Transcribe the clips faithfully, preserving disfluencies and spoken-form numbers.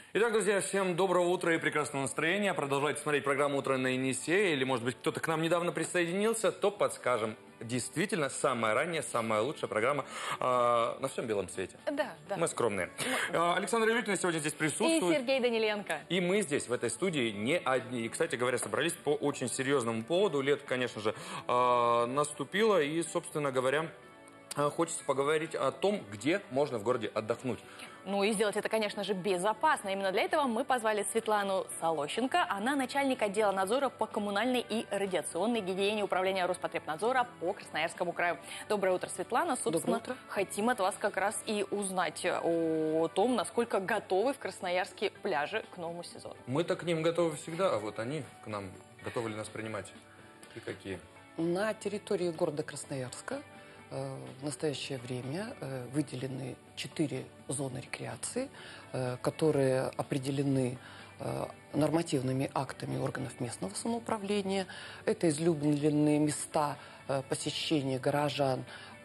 Итак, друзья, всем доброго утра и прекрасного настроения. Продолжайте смотреть программу «Утро на Енисее». Или, может быть, кто-то к нам недавно присоединился, то подскажем. Действительно, самая ранняя, самая лучшая программа э, на всем белом свете. Да, да. Мы скромные. Э, Александра Юрьевна сегодня здесь присутствует. И Сергей Даниленко. И мы здесь, в этой студии, не одни. И, кстати говоря, собрались по очень серьезному поводу. Лето, конечно же, э, наступило. И, собственно говоря, хочется поговорить о том, где можно в городе отдохнуть. Ну и сделать это, конечно же, безопасно. Именно для этого мы позвали Светлану Солощенко. Она начальник отдела надзора по коммунальной и радиационной гигиене управления Роспотребнадзора по Красноярскому краю. Доброе утро, Светлана. Собственно, утро. Хотим от вас как раз и узнать о том, насколько готовы в Красноярске пляжи к новому сезону. Мы-то к ним готовы всегда, а вот они к нам готовы ли нас принимать? И какие? На территории города Красноярска в настоящее время выделены четыре зоны рекреации, которые определены нормативными актами органов местного самоуправления. Это излюбленные места посещения горожан: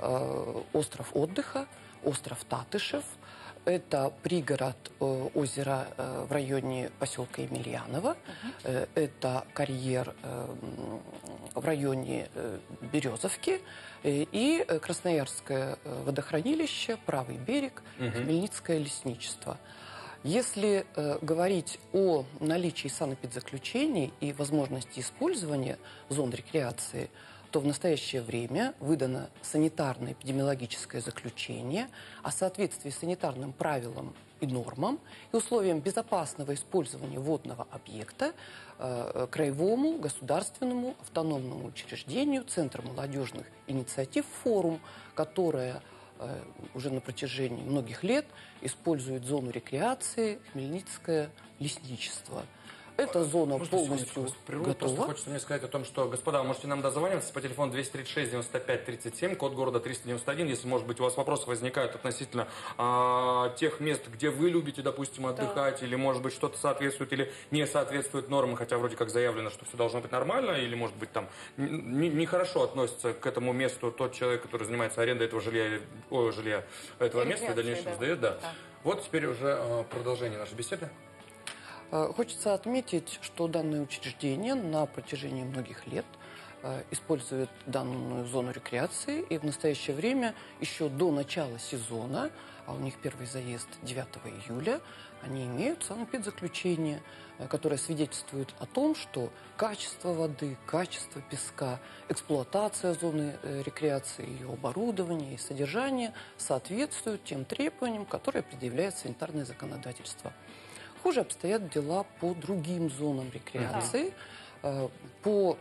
остров отдыха, остров Татышев. Это пригород э, озера э, в районе поселка Емельяново. Uh-huh. э, это карьер э, в районе э, Березовки. Э, и Красноярское водохранилище, правый берег, uh-huh. Хмельницкое лесничество. Если э, говорить о наличии санэпидзаключений и возможности использования зон рекреации, то в настоящее время выдано санитарно-эпидемиологическое заключение о соответствии санитарным правилам и нормам и условиям безопасного использования водного объекта э, краевому государственному автономному учреждению Центра молодежных инициатив «Форум», которое э, уже на протяжении многих лет использует зону рекреации Хмельницкое лесничество. Эта зона Можно полностью прерву, готова. Просто хочется мне сказать о том, что, господа, можете нам дозвониться по телефону двести тридцать шесть девяносто пять тридцать семь, код города триста девяносто один. Если, может быть, у вас вопросы возникают относительно а, тех мест, где вы любите, допустим, отдыхать, да. или, может быть, что-то соответствует или не соответствует нормам, хотя вроде как заявлено, что все должно быть нормально, или, может быть, там нехорошо относится к этому месту тот человек, который занимается арендой этого жилья, о, жилья этого места, и в дальнейшем да. сдает, да. да. Вот теперь уже а, продолжение нашей беседы. Хочется отметить, что данное учреждение на протяжении многих лет использует данную зону рекреации, и в настоящее время, еще до начала сезона, а у них первый заезд девятого июля, они имеют санэпидзаключение, которое свидетельствует о том, что качество воды, качество песка, эксплуатация зоны рекреации, ее оборудование и содержание соответствуют тем требованиям, которые предъявляет санитарное законодательство. Хуже обстоят дела по другим зонам рекреации. Да. По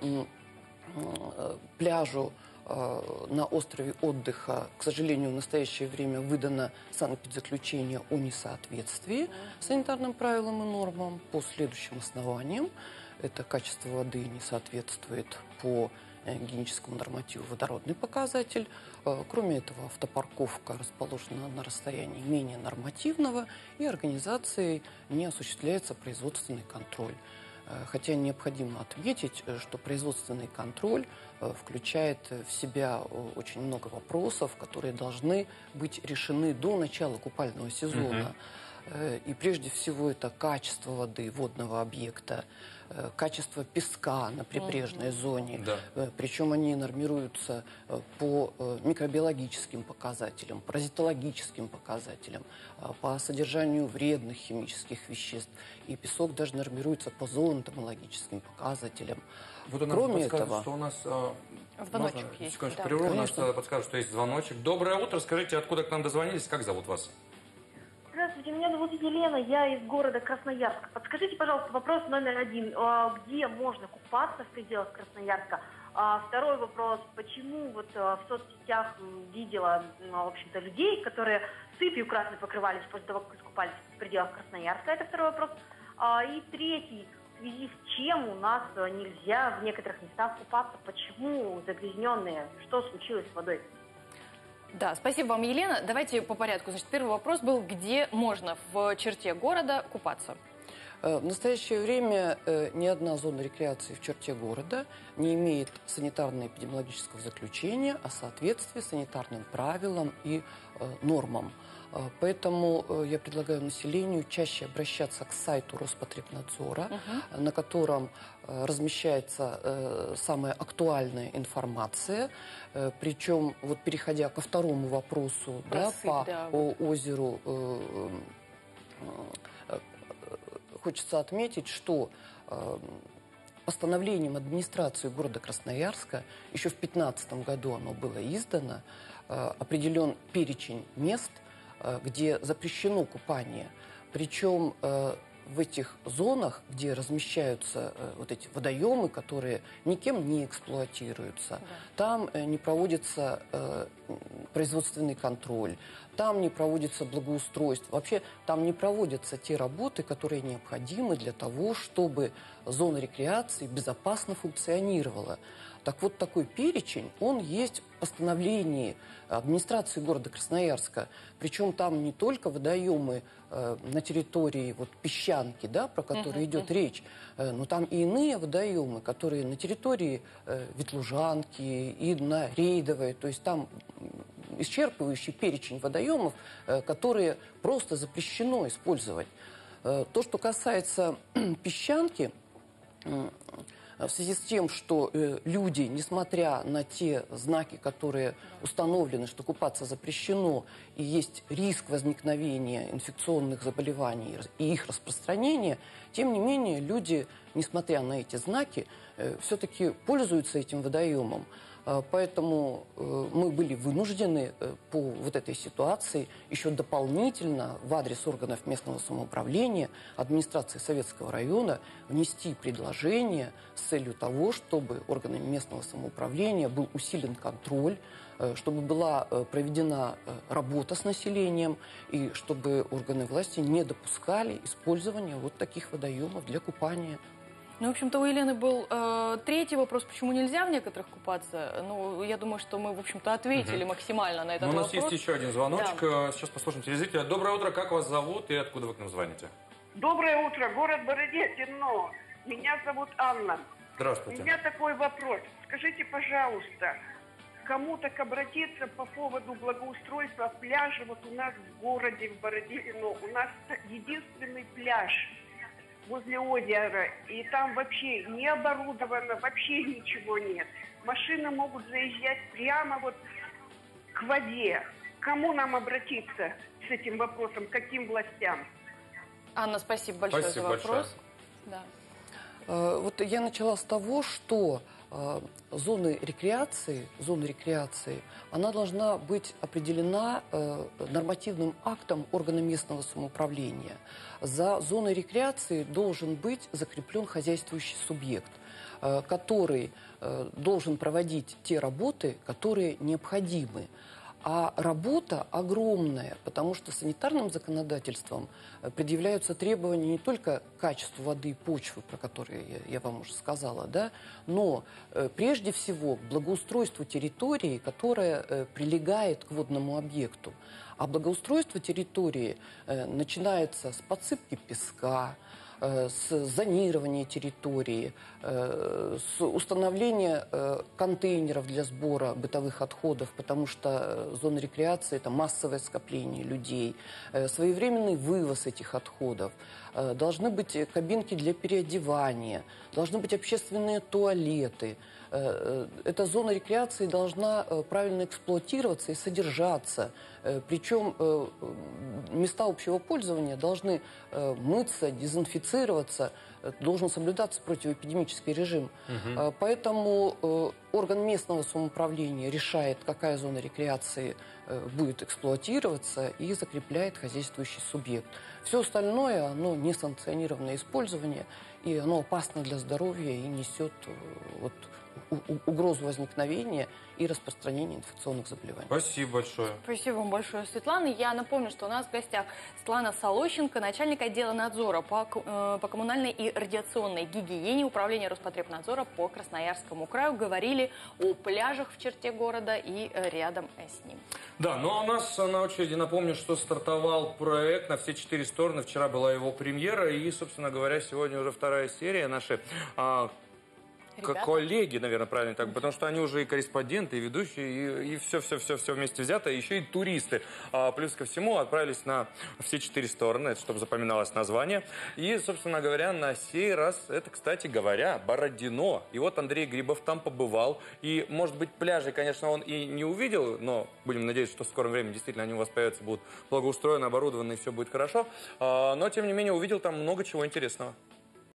пляжу на острове отдыха, к сожалению, в настоящее время выдано санэпидзаключение о несоответствии санитарным правилам и нормам по следующим основаниям. Это качество воды не соответствует по гигиеническому нормативу водородный показатель. Кроме этого, автопарковка расположена на расстоянии менее нормативного, и организацией не осуществляется производственный контроль. Хотя необходимо отметить, что производственный контроль включает в себя очень много вопросов, которые должны быть решены до начала купального сезона. Uh-huh. И прежде всего это качество воды водного объекта, качество песка на прибрежной uh-huh. зоне. Да. Причем они нормируются по микробиологическим показателям, паразитологическим показателям, по содержанию вредных химических веществ. И песок даже нормируется по зооэнтомологическим показателям. Вот у нас Кроме этого, что у нас а, звоночек можно, есть. Да. Прерву, у нас подскажут, что есть звоночек. Доброе утро. Скажите, откуда к нам дозвонились? Как зовут вас? Здравствуйте, меня зовут Елена, я из города Красноярска. Подскажите, пожалуйста, вопрос номер один. Где можно купаться в пределах Красноярска? Второй вопрос. Почему вот в соцсетях видела, в общем-то, людей, которые сыпью красной покрывались после того, как искупались в пределах Красноярска? Это второй вопрос. И третий. В связи с чем у нас нельзя в некоторых местах купаться? Почему загрязненные? Что случилось с водой? Да, спасибо вам, Елена. Давайте по порядку. Значит, первый вопрос был, где можно в черте города купаться? В настоящее время ни одна зона рекреации в черте города не имеет санитарно-эпидемиологического заключения о соответствии санитарным правилам и нормам. Поэтому я предлагаю населению чаще обращаться к сайту Роспотребнадзора, угу. на котором размещается самая актуальная информация. Причем, вот переходя ко второму вопросу, да, по да. озеру, хочется отметить, что постановлением администрации города Красноярска еще в две тысячи пятнадцатом году оно было издано, определен перечень мест, где запрещено купание. Причем в этих зонах, где размещаются вот эти водоемы, которые никем не эксплуатируются, да. там не проводится производственный контроль, там не проводится благоустройство. Вообще там не проводятся те работы, которые необходимы для того, чтобы зона рекреации безопасно функционировала. Так вот, такой перечень, он есть в постановлении администрации города Красноярска. Причем там не только водоемы э, на территории вот, Песчанки, да, про которые uh-huh, идет uh-huh. речь, э, но там и иные водоемы, которые на территории э, Ветлужанки и на Рейдовой. То есть там исчерпывающий перечень водоемов, э, которые просто запрещено использовать. Э, то, что касается Песчанки, э, в связи с тем, что э, люди, несмотря на те знаки, которые установлены, что купаться запрещено, и есть риск возникновения инфекционных заболеваний и их распространения, тем не менее люди, несмотря на эти знаки, э, все-таки пользуются этим водоемом. Поэтому мы были вынуждены по вот этой ситуации еще дополнительно в адрес органов местного самоуправления, администрации Советского района внести предложение с целью того, чтобы органами местного самоуправления был усилен контроль, чтобы была проведена работа с населением и чтобы органы власти не допускали использования вот таких водоемов для купания. Ну, в общем-то, у Елены был э, третий вопрос, почему нельзя в некоторых купаться. Ну, я думаю, что мы, в общем-то, ответили угу. максимально на этот вопрос. У нас вопрос. Есть еще один звоночек. Да. Сейчас послушаем телезрителя. Доброе утро, как вас зовут и откуда вы к нам звоните? Доброе утро, город Бородетино. Меня зовут Анна. Здравствуйте. У меня такой вопрос. Скажите, пожалуйста, кому так обратиться по поводу благоустройства пляжа вот у нас в городе, в Бородино? У нас единственный пляж возле озера, и там вообще не оборудовано, вообще ничего нет. Машины могут заезжать прямо вот к воде. К кому нам обратиться с этим вопросом, к каким властям? Анна, спасибо большое спасибо за вопрос. Да. Вот я начала с того, что зоны рекреации, зона рекреации, она должна быть определена нормативным актом органа местного самоуправления. За зоной рекреации должен быть закреплен хозяйствующий субъект, который должен проводить те работы, которые необходимы. А работа огромная, потому что санитарным законодательством предъявляются требования не только к качеству воды и почвы, про которые я, я вам уже сказала, да, но э, прежде всего к благоустройству территории, которая э, прилегает к водному объекту. А благоустройство территории э, начинается с подсыпки песка, с зонирования территории, с установления контейнеров для сбора бытовых отходов, потому что зона рекреации – это массовое скопление людей, своевременный вывоз этих отходов. Должны быть кабинки для переодевания, должны быть общественные туалеты. Эта зона рекреации должна правильно эксплуатироваться и содержаться. Причем места общего пользования должны мыться, дезинфицироваться, должен соблюдаться противоэпидемический режим. Угу. Поэтому орган местного самоуправления решает, какая зона рекреации будет эксплуатироваться, и закрепляет хозяйствующий субъект. Все остальное, оно несанкционированное использование, и оно опасно для здоровья и несет вот, угрозу возникновения и распространения инфекционных заболеваний. Спасибо большое. Спасибо вам большое, Светлана. Я напомню, что у нас в гостях Светлана Солощенко, начальник отдела надзора по, э, по коммунальной и радиационной гигиене Управления Роспотребнадзора по Красноярскому краю. Говорили о пляжах в черте города и рядом с ним. Да, ну а у нас на очереди, напомню, что стартовал проект на все четыре стороны. Вчера была его премьера и, собственно говоря, сегодня уже вторая серия нашей. А, Ребята. коллеги, наверное, правильно так, потому что они уже и корреспонденты, и ведущие, и все-все-все-все вместе взято, еще и туристы. А, плюс ко всему отправились на все четыре стороны, это чтобы запоминалось название. И, собственно говоря, на сей раз, это, кстати говоря, Бородино. И вот Андрей Грибов там побывал. И, может быть, пляжи, конечно, он и не увидел, но будем надеяться, что в скором времени действительно они у вас появятся, будут благоустроены, оборудованы, и все будет хорошо. А, но, тем не менее, увидел там много чего интересного.